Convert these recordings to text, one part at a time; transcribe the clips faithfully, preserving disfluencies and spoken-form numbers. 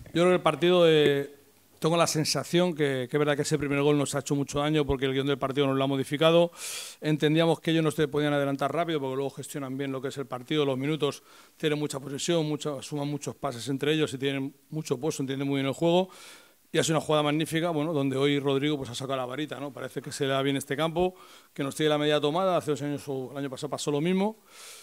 Yo creo que el partido, eh, tengo la sensación que, que es verdad que ese primer gol nos ha hecho mucho daño porque el guión del partido nos lo ha modificado. Entendíamos que ellos no se podían adelantar rápido porque luego gestionan bien lo que es el partido, los minutos, tienen mucha posesión, mucha, suman muchos pases entre ellos y tienen mucho pozo, entienden muy bien el juego. Y ha sido una jugada magnífica, bueno, donde hoy Rodrigo pues, ha sacado la varita, ¿no? Parece que se le da bien este campo, que nos tiene la media tomada. Hace dos años o el año pasado pasó lo mismo.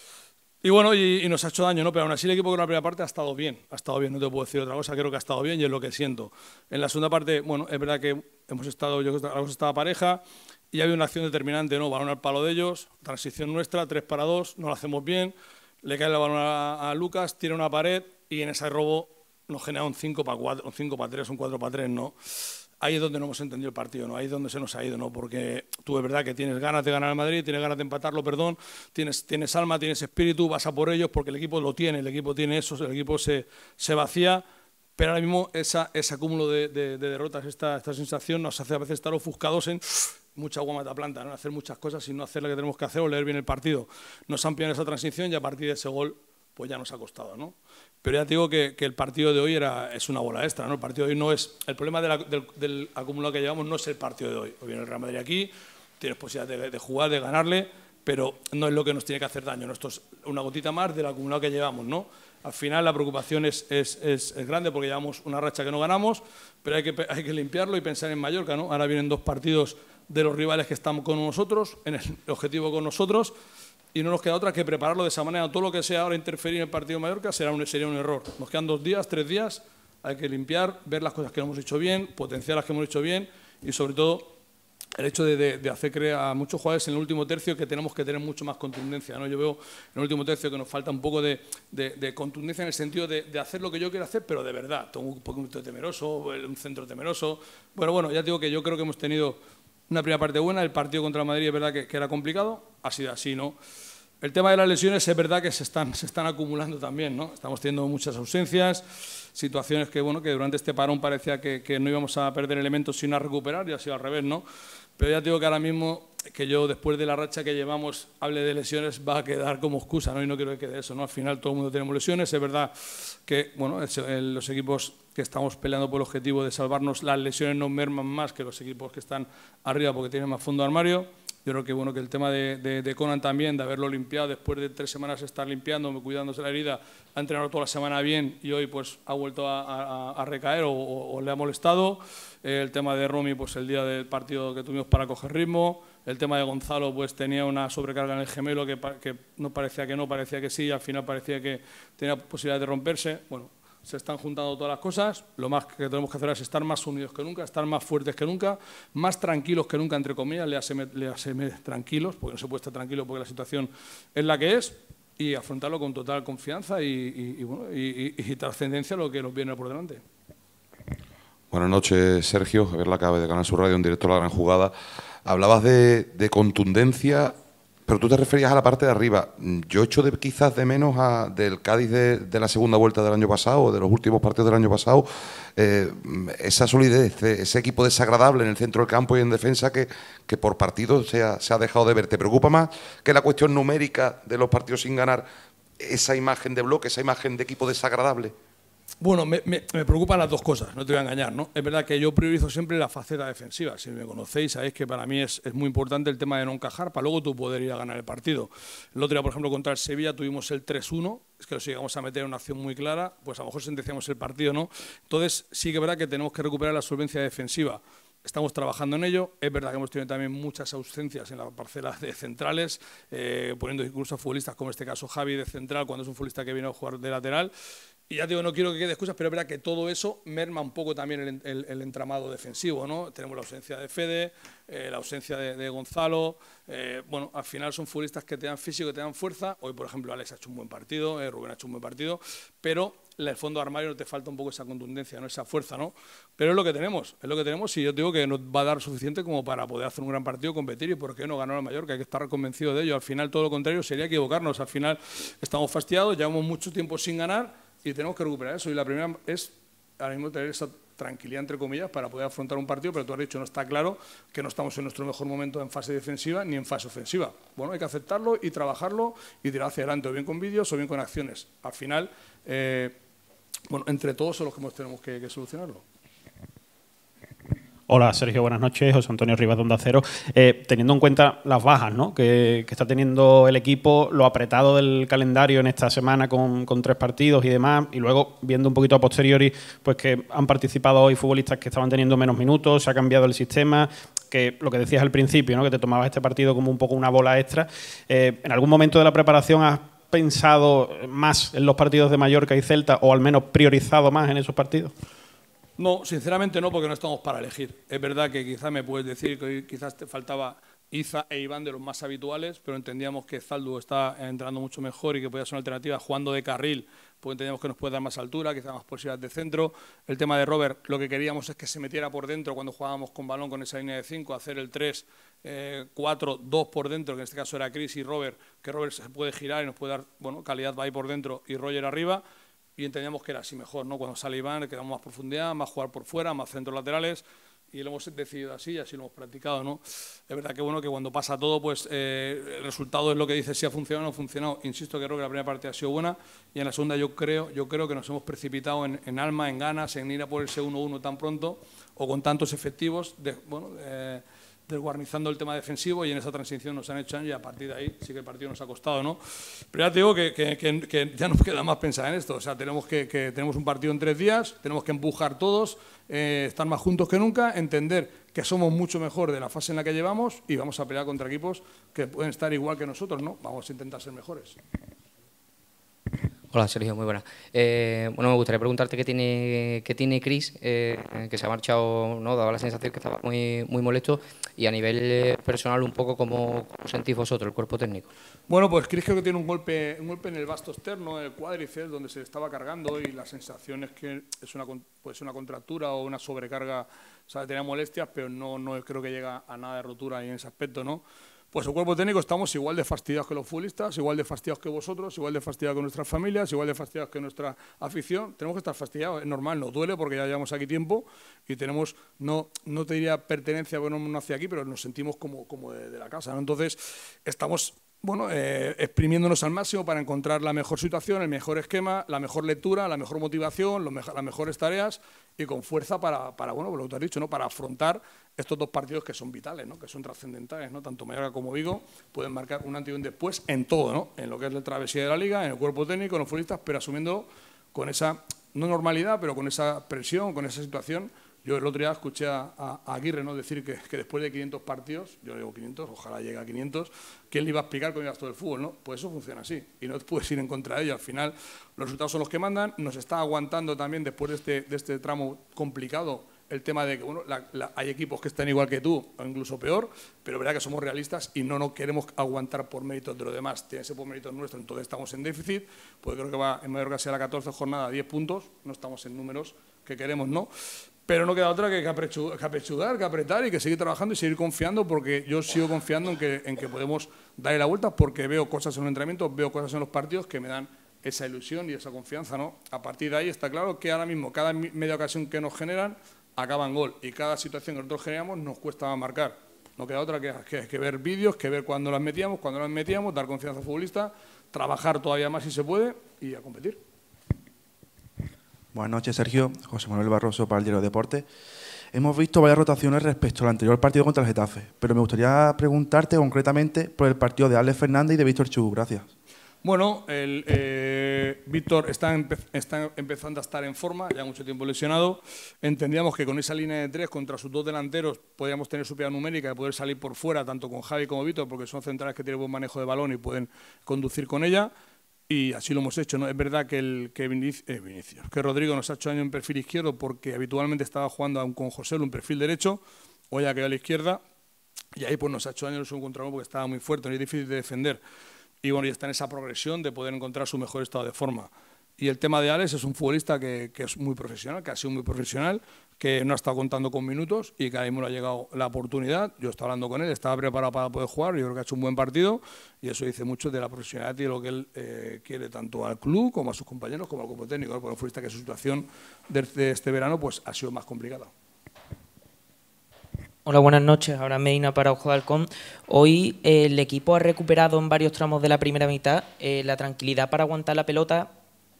Y bueno, y, y nos ha hecho daño, ¿no? Pero aún así el equipo que en la primera parte ha estado bien, ha estado bien, no te puedo decir otra cosa, creo que ha estado bien y es lo que siento. En la segunda parte, bueno, es verdad que hemos estado, yo creo que hemos estado pareja y ha habido una acción determinante, ¿no? Balón al palo de ellos, transición nuestra, tres para dos, no lo hacemos bien, le cae el balón a, a Lucas, tira una pared y en ese robo nos genera un cinco para cuatro, un cinco para tres, un cuatro para tres, ¿no? Ahí es donde no hemos entendido el partido, ¿no? Ahí es donde se nos ha ido, ¿no? Porque tú es verdad que tienes ganas de ganar al Madrid, tienes ganas de empatarlo, perdón, tienes, tienes alma, tienes espíritu, vas a por ellos porque el equipo lo tiene, el equipo tiene eso, el equipo se, se vacía, pero ahora mismo esa, ese acúmulo de, de, de derrotas, esta, esta sensación nos hace a veces estar ofuscados en mucha agua mata planta, ¿no? Hacer muchas cosas y no hacer lo que tenemos que hacer o leer bien el partido. Nos han pillado en esa transición y a partir de ese gol pues ya nos ha costado, ¿no? Pero ya te digo que, que el partido de hoy era, es una bola extra, ¿no? El partido de hoy no es... El problema de la, del, del acumulado que llevamos no es el partido de hoy. Hoy viene el Real Madrid aquí, tienes posibilidad de, de jugar, de ganarle, pero no es lo que nos tiene que hacer daño, ¿no? Esto es una gotita más del acumulado que llevamos, ¿no? Al final la preocupación es, es, es, es grande porque llevamos una racha que no ganamos, pero hay que, hay que limpiarlo y pensar en Mallorca, ¿no? Ahora vienen dos partidos de los rivales que están con nosotros, en el objetivo con nosotros, y no nos queda otra que prepararlo de esa manera. Todo lo que sea ahora interferir en el partido de Mallorca será un, sería un error. Nos quedan dos días, tres días, hay que limpiar, ver las cosas que hemos hecho bien, potenciar las que hemos hecho bien y sobre todo el hecho de, de, de hacer creer a muchos jugadores en el último tercio que tenemos que tener mucho más contundencia, ¿no? Yo veo en el último tercio que nos falta un poco de, de, de contundencia en el sentido de, de hacer lo que yo quiero hacer, pero de verdad. Tengo un poquito temeroso, un centro temeroso. Bueno, bueno, ya digo que yo creo que hemos tenido una primera parte buena. El partido contra el Madrid es verdad que, que era complicado, ha sido así, ¿no? El tema de las lesiones es verdad que se están, se están acumulando también, ¿no? Estamos teniendo muchas ausencias, situaciones que, bueno, que durante este parón parecía que, que no íbamos a perder elementos sino a recuperar y ha sido al revés, ¿no? Pero ya te digo que ahora mismo, que yo después de la racha que llevamos hable de lesiones va a quedar como excusa, ¿no? Y no quiero que quede eso, ¿no? Al final todo el mundo tenemos lesiones, es verdad que, bueno, los equipos que estamos peleando por el objetivo de salvarnos, las lesiones nos merman más que los equipos que están arriba porque tienen más fondo de armario. Yo creo que, bueno, que el tema de, de, de Conan también, de haberlo limpiado, después de tres semanas estar limpiando, cuidándose la herida, ha entrenado toda la semana bien y hoy pues ha vuelto a, a, a recaer o, o, o le ha molestado. Eh, el tema de Romy, pues el día del partido que tuvimos para coger ritmo. El tema de Gonzalo, pues tenía una sobrecarga en el gemelo que, que no parecía que no, parecía que sí, y al final parecía que tenía posibilidad de romperse. Bueno, se están juntando todas las cosas, lo más que tenemos que hacer es estar más unidos que nunca, estar más fuertes que nunca, más tranquilos que nunca, entre comillas, le haceme, le haceme tranquilos, porque no se puede estar tranquilo porque la situación es la que es, y afrontarlo con total confianza y, y, y, bueno, y, y, y trascendencia a lo que nos viene por delante. Buenas noches, Sergio, Javier Lacabe de Canal Sur Radio, en directo a La Gran Jugada. Hablabas de, de contundencia, pero tú te referías a la parte de arriba. Yo echo de, quizás de menos a, del Cádiz de, de la segunda vuelta del año pasado, o de los últimos partidos del año pasado, eh, esa solidez, ese equipo desagradable en el centro del campo y en defensa que, que por partido se ha, se ha dejado de ver. ¿Te preocupa más que la cuestión numérica de los partidos sin ganar, esa imagen de bloque, esa imagen de equipo desagradable? Bueno, me, me, me preocupan las dos cosas, no te voy a engañar, ¿no? Es verdad que yo priorizo siempre la faceta defensiva. Si me conocéis, sabéis que para mí es, es muy importante el tema de no encajar para luego tú poder ir a ganar el partido. El otro día, por ejemplo, contra el Sevilla tuvimos el tres uno, es que nos llegamos a meter en una acción muy clara, pues a lo mejor sentenciamos el partido, ¿no? Entonces, sí que es verdad que tenemos que recuperar la solvencia defensiva. Estamos trabajando en ello. Es verdad que hemos tenido también muchas ausencias en la parcela de centrales, eh, poniendo incluso a futbolistas como en este caso Javi de central, cuando es un futbolista que viene a jugar de lateral. Y ya digo, no quiero que quede excusas, pero es verdad que todo eso merma un poco también el, el, el entramado defensivo, ¿no? Tenemos la ausencia de Fede, eh, la ausencia de, de Gonzalo. Eh, bueno, al final son futbolistas que te dan físico, que te dan fuerza. Hoy, por ejemplo, Alex ha hecho un buen partido, eh, Rubén ha hecho un buen partido, pero en el fondo de armario no te falta un poco esa contundencia, ¿no? Esa fuerza, ¿no? Pero es lo que tenemos, es lo que tenemos y yo digo que nos va a dar suficiente como para poder hacer un gran partido, competir y por qué no ganar al Mallorca. Hay que estar convencido de ello. Al final, todo lo contrario sería equivocarnos. Al final, estamos fastidiados, llevamos mucho tiempo sin ganar y tenemos que recuperar eso. Y la primera es, ahora mismo, tener esa tranquilidad, entre comillas, para poder afrontar un partido, pero tú has dicho, no está claro que no estamos en nuestro mejor momento en fase defensiva ni en fase ofensiva. Bueno, hay que aceptarlo y trabajarlo y tirar hacia adelante, o bien con vídeos o bien con acciones. Al final, eh, bueno, entre todos son los que hemos- tenemos que, que solucionarlo. Hola, Sergio, buenas noches. José Antonio Rivas de Onda Cero. Eh, teniendo en cuenta las bajas, ¿no?, que, que está teniendo el equipo, lo apretado del calendario en esta semana con, con tres partidos y demás, y luego viendo un poquito a posteriori, pues que han participado hoy futbolistas que estaban teniendo menos minutos, se ha cambiado el sistema, que lo que decías al principio, ¿no?, que te tomabas este partido como un poco una bola extra. Eh, ¿En algún momento de la preparación has pensado más en los partidos de Mallorca y Celta, o al menos priorizado más en esos partidos? No, sinceramente no, porque no estamos para elegir. Es verdad que quizás me puedes decir que hoy quizás te faltaba Iza e Iván de los más habituales, pero entendíamos que Zaldu está entrando mucho mejor y que podía ser una alternativa jugando de carril, porque entendíamos que nos puede dar más altura, quizás más posibilidades de centro. El tema de Robert, lo que queríamos es que se metiera por dentro cuando jugábamos con balón con esa línea de cinco, hacer el tres, cuatro, dos por dentro, que en este caso era Chris y Robert, que Robert se puede girar y nos puede dar, bueno, calidad va ahí por dentro y Roger arriba. Y entendíamos que era así mejor, ¿no? Cuando sale Iván, que damos más profundidad, más jugar por fuera, más centros laterales, y lo hemos decidido así y así lo hemos practicado, ¿no? Es verdad que bueno que cuando pasa todo, pues eh, el resultado es lo que dice si ha funcionado o no ha funcionado. Insisto que creo que la primera parte ha sido buena y en la segunda yo creo, yo creo que nos hemos precipitado en, en alma, en ganas, en ir a por ese uno uno tan pronto o con tantos efectivos, de, bueno, eh, desguarnizando el tema defensivo, y en esa transición nos han hecho años y a partir de ahí sí que el partido nos ha costado, ¿no? Pero ya te digo que, que, que, que ya nos queda más pensar en esto. O sea, tenemos que, que tenemos un partido en tres días, tenemos que empujar todos, eh, estar más juntos que nunca, entender que somos mucho mejor de la fase en la que llevamos y vamos a pelear contra equipos que pueden estar igual que nosotros, ¿no? Vamos a intentar ser mejores. Hola, Sergio, muy buena. Eh, bueno, me gustaría preguntarte qué tiene, qué tiene Chris, eh, que se ha marchado, ¿no? Daba la sensación que estaba muy, muy molesto, y a nivel eh, personal un poco cómo, cómo sentís vosotros, el cuerpo técnico. Bueno, pues Chris creo que tiene un golpe, un golpe en el vasto externo, en el cuádriceps, donde se le estaba cargando, y la sensación es que es una, puede ser una contractura o una sobrecarga. O sea, tenía molestias, pero no, no creo que llega a nada de rotura ahí en ese aspecto, ¿no? Pues el cuerpo técnico estamos igual de fastidiados que los futbolistas, igual de fastidiados que vosotros, igual de fastidiados que nuestras familias, igual de fastidiados que nuestra afición. Tenemos que estar fastidiados, es normal, nos duele porque ya llevamos aquí tiempo y tenemos, no, no te diría pertenencia, porque no nací aquí, pero nos sentimos como, como de, de la casa, ¿no? Entonces, estamos... Bueno, eh, exprimiéndonos al máximo para encontrar la mejor situación, el mejor esquema, la mejor lectura, la mejor motivación, los mejor, las mejores tareas, y con fuerza para, para, bueno, lo que te has dicho, ¿no?, para afrontar estos dos partidos que son vitales, ¿no?, que son trascendentales, ¿no? Tanto Mallorca como Vigo pueden marcar un antes y un después en todo, ¿no?, en lo que es la travesía de la Liga, en el cuerpo técnico, en los futbolistas, pero asumiendo con esa, no normalidad, pero con esa presión, con esa situación. Yo el otro día escuché a, a, a Aguirre, ¿no?, decir que, que después de quinientos partidos, yo digo quinientos, ojalá llegue a quinientos, que él le iba a explicar cómo iba todo el fútbol, ¿no? Pues eso funciona así, y no te puedes ir en contra de ello. Al final, los resultados son los que mandan. Nos está aguantando también, después de este, de este tramo complicado, el tema de que bueno, la, la, hay equipos que están igual que tú, o incluso peor, pero es verdad que somos realistas y no nos queremos aguantar por méritos de los demás. Tiene que ser por méritos nuestros, entonces estamos en déficit, pues creo que va en Mallorca sea la catorce jornada, diez puntos, no estamos en números que queremos, ¿no? Pero no queda otra que, que apechugar, que apretar y que seguir trabajando y seguir confiando, porque yo sigo confiando en que, en que podemos darle la vuelta, porque veo cosas en los entrenamientos, veo cosas en los partidos que me dan esa ilusión y esa confianza, ¿no? A partir de ahí está claro que ahora mismo cada media ocasión que nos generan acaba en gol, y cada situación que nosotros generamos nos cuesta marcar. No queda otra que, que, que ver vídeos, que ver cuándo las metíamos, cuándo las metíamos, dar confianza al futbolista, trabajar todavía más si se puede y a competir. Buenas noches, Sergio. José Manuel Barroso para el Diario de Deportes. Hemos visto varias rotaciones respecto al anterior partido contra el Getafe, pero me gustaría preguntarte concretamente por el partido de Alex Fernández y de Víctor Chu. Gracias. Bueno, el, eh, Víctor está, empe está empezando a estar en forma, ya mucho tiempo lesionado. Entendíamos que con esa línea de tres contra sus dos delanteros podíamos tener superioridad numérica de poder salir por fuera, tanto con Javi como Víctor, porque son centrales que tienen buen manejo de balón y pueden conducir con ella. Y así lo hemos hecho, ¿no? Es verdad que, el, que, Vinic eh, Vinicius, que Rodrigo nos ha hecho daño en perfil izquierdo, porque habitualmente estaba jugando aún con José un perfil derecho, hoy ha quedado a la izquierda, y ahí pues nos ha hecho daño en el contra uno porque estaba muy fuerte, no es difícil de defender. Y bueno, ya está en esa progresión de poder encontrar su mejor estado de forma. Y el tema de Alex es un futbolista que, que es muy profesional, que ha sido muy profesional, que no ha estado contando con minutos y que a mí me ha llegado la oportunidad. Yo estaba hablando con él, estaba preparado para poder jugar, yo creo que ha hecho un buen partido y eso dice mucho de la profesionalidad y de lo que él eh, quiere tanto al club como a sus compañeros como al cuerpo técnico, ¿no? Porque un futbolista que su situación desde este verano pues ha sido más complicada. Hola, buenas noches. Ahora Medina para Ojo de Halcón. Hoy eh, el equipo ha recuperado en varios tramos de la primera mitad eh, la tranquilidad para aguantar la pelota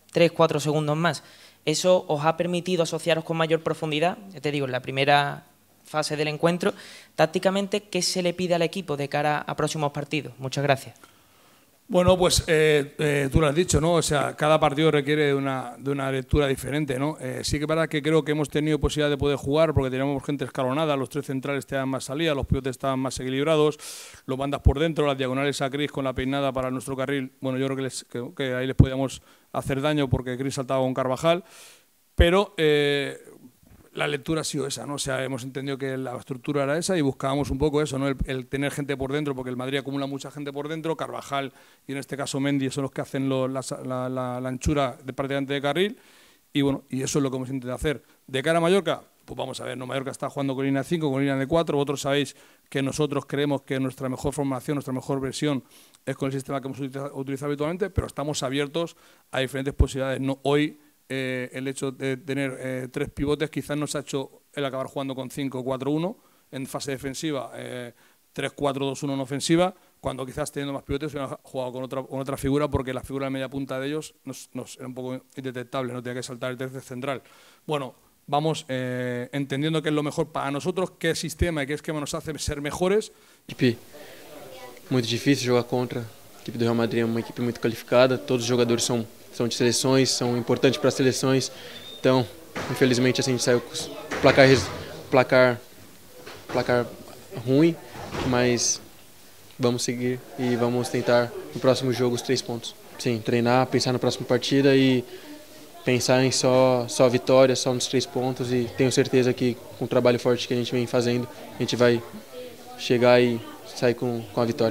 tres cuatro segundos más. ¿Eso os ha permitido asociaros con mayor profundidad? Ya te digo, en la primera fase del encuentro. Tácticamente, ¿qué se le pide al equipo de cara a próximos partidos? Muchas gracias. Bueno, pues eh, eh, tú lo has dicho, ¿no? O sea, cada partido requiere de una, de una lectura diferente, ¿no? Eh, sí que es verdad que creo que hemos tenido posibilidad de poder jugar porque teníamos gente escalonada, los tres centrales tenían más salida, los pivotes estaban más equilibrados, los bandas por dentro, las diagonales a Cris con la peinada para nuestro carril. Bueno, yo creo que, les, que, que ahí les podíamos hacer daño porque Cris saltaba con Carvajal, pero eh, la lectura ha sido esa, ¿no? O sea, hemos entendido que la estructura era esa y buscábamos un poco eso, ¿no? El, el tener gente por dentro, porque el Madrid acumula mucha gente por dentro, Carvajal y en este caso Mendy son los que hacen lo, la, la, la, la anchura de prácticamente de carril y bueno, y eso es lo que hemos intentado hacer. De cara a Mallorca, pues vamos a ver, ¿no? Mallorca está jugando con línea cinco, con línea de cuatro, vosotros sabéis que nosotros creemos que nuestra mejor formación, nuestra mejor versión es con el sistema que hemos utilizado, utilizado habitualmente, pero estamos abiertos a diferentes posibilidades. No, hoy Eh, el hecho de tener eh, tres pivotes quizás nos ha hecho el acabar jugando con cinco cuatro uno en fase defensiva, eh, tres cuatro dos uno en ofensiva, cuando quizás teniendo más pivotes hubiera jugado con otra, con otra figura porque la figura de media punta de ellos nos, nos era un poco indetectable, no tenía que saltar el tercer central. Bueno, vamos eh, entendiendo qué es lo mejor para nosotros, qué sistema y qué esquema nos hace ser mejores. Equipe muito difícil jogar contra. A equipe do Real Madrid é uma equipe muito qualificada, todos os jogadores são são de seleções, são importantes para as seleções. Então, infelizmente, assim, a gente saiu com placar, placar, placar ruim, mas vamos seguir e vamos tentar no próximo jogo os três pontos. Sim, treinar, pensar na próxima partida e pensar em só, só vitória, só nos três pontos e tenho certeza que com o trabalho forte que a gente vem fazendo, a gente vai chegar e sair com, com a vitória.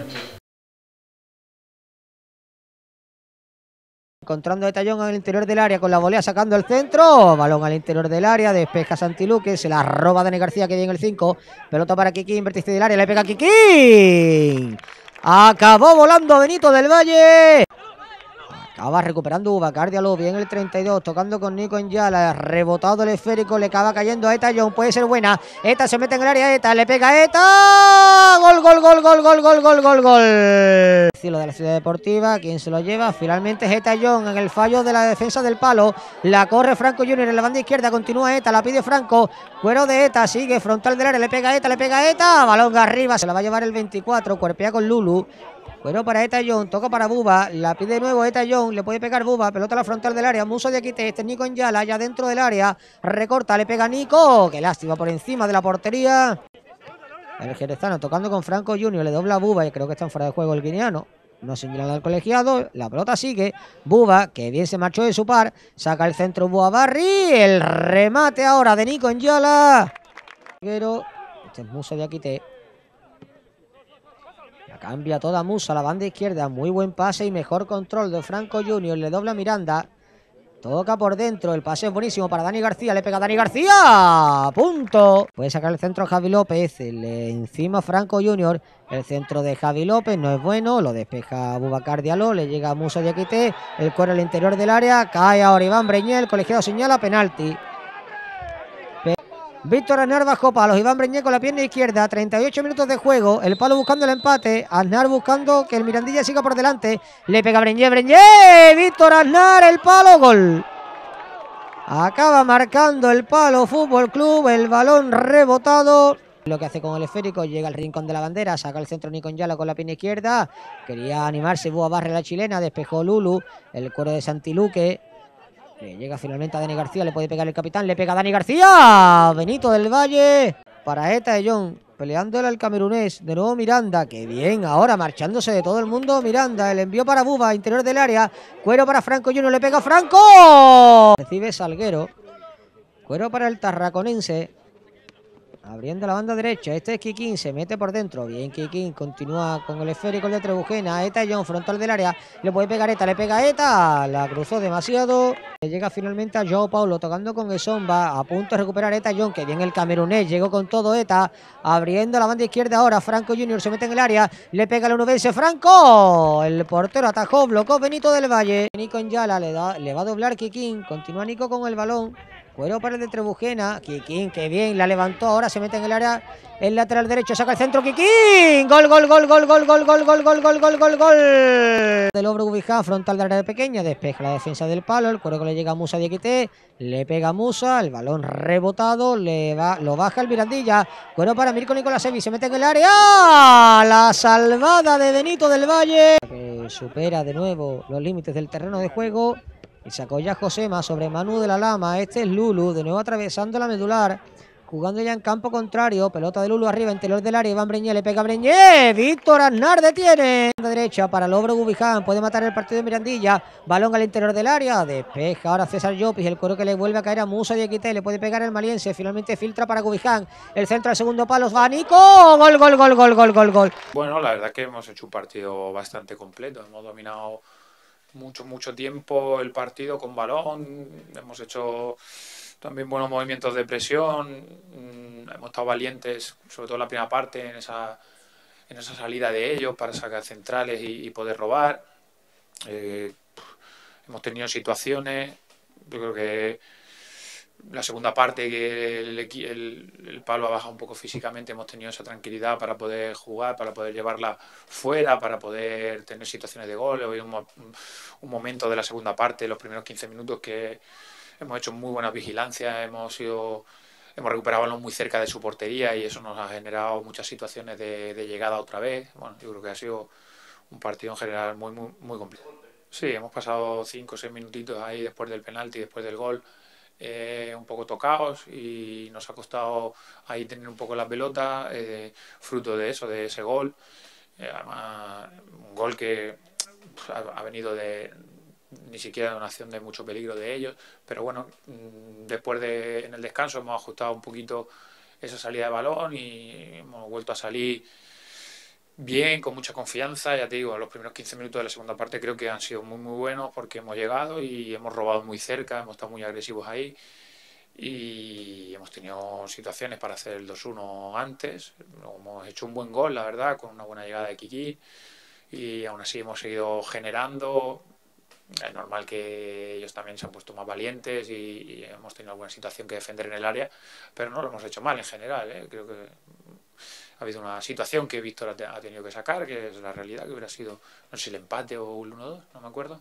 Encontrando a Tallón en el interior del área con la volea sacando el centro, balón al interior del área, despeja Santiluque, se la roba Dani García que viene el cinco, pelota para Kikín, vértice del área, le pega Kikín, acabó volando Benito del Valle, acaba recuperando Boubacar Diallo, bien el treinta y dos, tocando con Nico Enyala, rebotado el esférico, le acaba cayendo a Eta John, puede ser buena, Eta se mete en el área, Eta, le pega a Eta, gol, gol, gol, gol, gol, gol, gol, gol, gol. Cielo de la Ciudad Deportiva, quien se lo lleva, finalmente es Eta John en el fallo de la defensa del palo, la corre Franco Junior en la banda izquierda, continúa Eta, la pide Franco, cuero de Eta, sigue frontal del área, le pega a Eta, le pega a Eta, balón arriba, se la va a llevar el veinticuatro, cuerpea con Lulu. Bueno, para Eta John, toca para Buba, la pide de nuevo Eta John, le puede pegar Buba, pelota a la frontal del área, Muso de Aquite, este Nico Enyala, ya dentro del área, recorta, le pega Nico, qué lástima por encima de la portería. El jerezano tocando con Franco Junior, le dobla a Buba y creo que está en fuera de juego el guineano. No señalan al colegiado, la pelota sigue, Buba, que bien se marchó de su par, saca el centro Buba Barri, el remate ahora de Nico Enyala. Pero este es Muso de Aquite. Cambia toda Musa, la banda izquierda, muy buen pase y mejor control de Franco Junior, le dobla Miranda, toca por dentro, el pase es buenísimo para Dani García, le pega Dani García, punto. Puede sacar el centro a Javi López, le encima Franco Junior, el centro de Javi López no es bueno, lo despeja Boubacar Diallo, le llega a Musa de Aquite, el cuero al interior del área, cae ahora Iván Breñé, el colegiado señala penalti. Víctor Aznar bajo palos, Iván Breñé con la pierna izquierda, treinta y ocho minutos de juego, el palo buscando el empate, Aznar buscando que el Mirandilla siga por delante, le pega Breñé, Breñé, Víctor Aznar, el palo, gol. Acaba marcando el palo Fútbol Club, el balón rebotado. Lo que hace con el esférico, llega al rincón de la bandera, saca el centro Nico Enyala con la pierna izquierda, quería animarse Búa Barre la chilena, despejó Lulu, el cuero de Santiluque. Le llega finalmente a Dani García, le puede pegar el capitán, le pega a Dani García, Benito del Valle, para Eta John, peleándole al camerunés, de nuevo Miranda, que bien, ahora marchándose de todo el mundo Miranda, el envío para Buba, interior del área, cuero para Franco Junior, le pega Franco, recibe Salguero, cuero para el tarraconense, abriendo la banda derecha, este es Kikín, se mete por dentro, bien Kikín, continúa con el esférico de Trebujena, Eta John, frontal del área, le puede pegar Eta, le pega Eta, la cruzó demasiado, le llega finalmente a Joao Paulo, tocando con Esomba, a punto de recuperar Eta John, que bien el camerunés, llegó con todo Eta, abriendo la banda izquierda ahora, Franco Junior se mete en el área, le pega el unubense, Franco, el portero atajó, blocó Benito del Valle, Nico Enyala le, da, le va a doblar Kikín, continúa Nico con el balón, Cuero para el de Trebujena. Kikín, que bien, la levantó. Ahora se mete en el área. El lateral derecho, saca el centro. Kikín. Gol, gol, gol, gol, gol, gol, gol, gol, gol, gol, gol, gol, gol. Del Obro Gubiján, frontal de área pequeña. Despeja la defensa del palo. El cuero que le llega a Musa Diakité. Le pega a Musa. El balón rebotado. Le va, lo baja el Mirandilla. Cuero para Mirko Nicolásevich. Se mete en el área. La salvada de Benito del Valle. Que supera de nuevo los límites del terreno de juego. Y sacó ya Josema sobre Manu de la Lama. Este es Lulu, de nuevo atravesando la medular. Jugando ya en campo contrario. Pelota de Lulu arriba, interior del área. Iván Breñé, le pega a Breñé. Víctor Aznar detiene. De derecha para Lobro Gubiján. Puede matar el partido de Mirandilla. Balón al interior del área. Despeja ahora César Llopis. El cuero que le vuelve a caer a Musa Diakité. Le puede pegar el maliense. Finalmente filtra para Gubiján. El centro al segundo palo. Va Nico. Gol, gol, gol, gol, gol, gol, gol. Bueno, la verdad que hemos hecho un partido bastante completo. Hemos dominado mucho, mucho tiempo el partido con balón. Hemos hecho también buenos movimientos de presión. Hemos estado valientes, sobre todo en la primera parte, en esa, en esa salida de ellos para sacar centrales y, y poder robar. Eh, hemos tenido situaciones. Yo creo que la segunda parte, que el, el, el palo ha bajado un poco físicamente, hemos tenido esa tranquilidad para poder jugar, para poder llevarla fuera, para poder tener situaciones de gol. Hoy un, un momento de la segunda parte, los primeros quince minutos, que hemos hecho muy buena vigilancia, hemos sido, hemos recuperado balón muy cerca de su portería y eso nos ha generado muchas situaciones de, de llegada otra vez. Bueno, yo creo que ha sido un partido en general muy, muy, muy completo. Sí, hemos pasado cinco o seis minutitos ahí después del penalti, después del gol. Eh, un poco tocados y nos ha costado ahí tener un poco la pelota, eh, fruto de eso, de ese gol. Eh, además, un gol que pues, ha, ha venido de ni siquiera de una acción de mucho peligro de ellos, pero bueno, después de en el descanso hemos ajustado un poquito esa salida de balón y hemos vuelto a salir bien, con mucha confianza. Ya te digo, los primeros quince minutos de la segunda parte creo que han sido muy muy buenos porque hemos llegado y hemos robado muy cerca, hemos estado muy agresivos ahí y hemos tenido situaciones para hacer el dos uno antes. Hemos hecho un buen gol, la verdad, con una buena llegada de Kiki y aún así hemos seguido generando. Es normal que ellos también se han puesto más valientes y, y hemos tenido alguna situación que defender en el área, pero no lo hemos hecho mal en general, ¿eh? Creo que ha habido una situación que Víctor ha tenido que sacar, que es la realidad, que hubiera sido, no sé si el empate o el uno dos, no me acuerdo.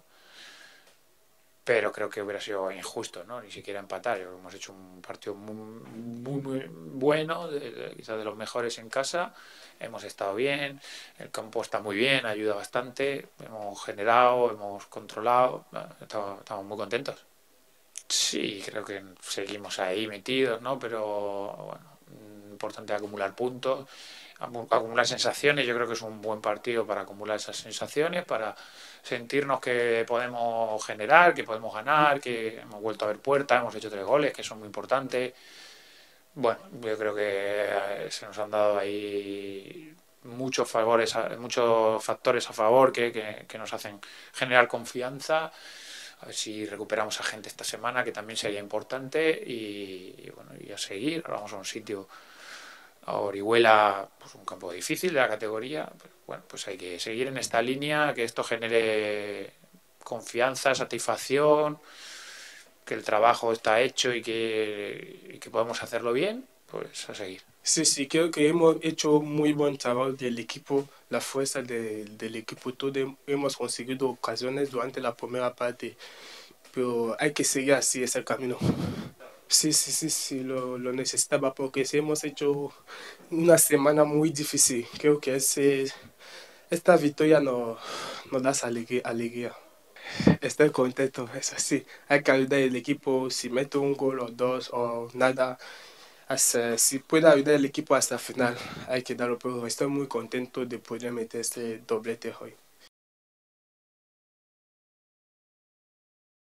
Pero creo que hubiera sido injusto, ¿no? Ni siquiera empatar. Hemos hecho un partido muy, muy, muy bueno, de, de, quizás de los mejores en casa. Hemos estado bien, el campo está muy bien, ayuda bastante. Hemos generado, hemos controlado, estamos, estamos muy contentos. Sí, creo que seguimos ahí metidos, ¿no? Pero bueno, importante acumular puntos, acumular sensaciones. Yo creo que es un buen partido para acumular esas sensaciones, para sentirnos que podemos generar, que podemos ganar, que hemos vuelto a ver puertas, hemos hecho tres goles, que son muy importantes. Bueno, yo creo que se nos han dado ahí muchos favores, muchos factores a favor que, que, que nos hacen generar confianza. A ver si recuperamos a gente esta semana, que también sería importante, y, y bueno, y a seguir. Ahora vamos a un sitio, a Orihuela, pues un campo difícil de la categoría, pero bueno, pues hay que seguir en esta línea, que esto genere confianza, satisfacción, que el trabajo está hecho y que, y que podemos hacerlo bien, pues a seguir. Sí, sí, creo que hemos hecho muy buen trabajo del equipo, la fuerza de, del equipo, todo hemos conseguido ocasiones durante la primera parte, pero hay que seguir así, es el camino. Sí, sí, sí, sí, lo, lo necesitaba porque sí hemos hecho una semana muy difícil. Creo que ese, esta victoria nos, nos da alegría, alegría. Estoy contento, es así. Hay que ayudar al equipo, si mete un gol o dos o nada. Hasta, si puede ayudar al equipo hasta el final, hay que darlo, pero estoy muy contento de poder meter este doblete hoy.